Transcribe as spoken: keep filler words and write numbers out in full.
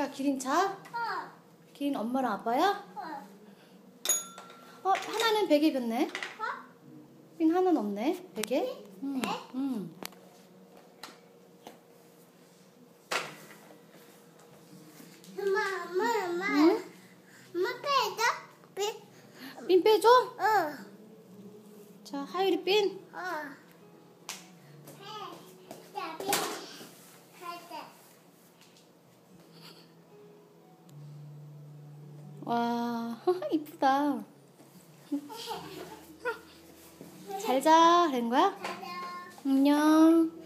하율이가 기린 자? 어. 기린 엄마랑 아빠야? 어. 어, 하나는 베개 폈네. 어? 빈 하나는 없네. 베개? 응. 네? 응. 엄마, 엄마, 엄마. 응? 엄마 빼줘? 빼. 빈 빼줘? 어. 자, 하율이 빈. 어. 빼. 자, 빼. 할 때. 와, 이쁘다. 잘 자, 된 거야? 가자. 안녕.